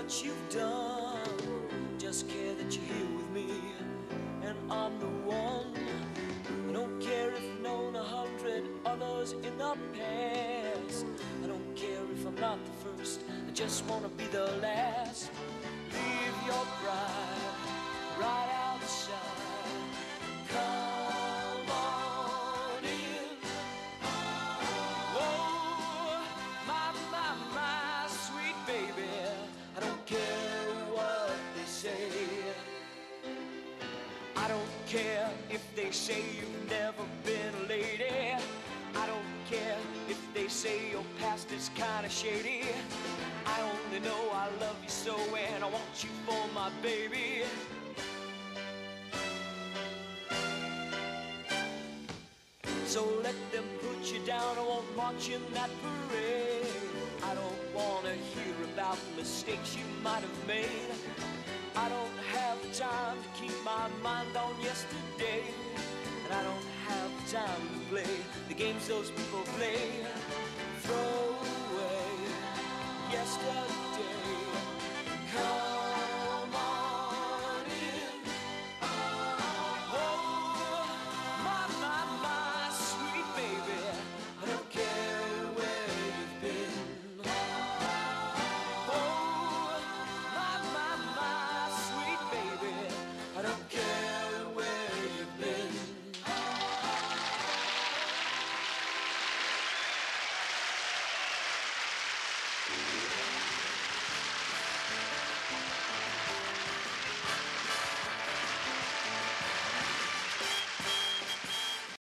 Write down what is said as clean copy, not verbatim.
what you've done. Just care that you're here with me, and I'm the one. I don't care if I've known 100 others in the past. I don't care if I'm not the first, I just wanna be the last. Leave your pride right outside. Come on in. Whoa, my sweet baby, I don't care what they say. I don't care if they say you've never been a lady. I don't care if they say your past is kinda shady. I only know I love you so, and I want you for my baby. So let them put you down, I won't march in that parade. I don't wanna hear about the mistakes you might have made. I don't have time to keep my mind on yesterday, and I don't have time to play the games those people play. Throw away yesterday.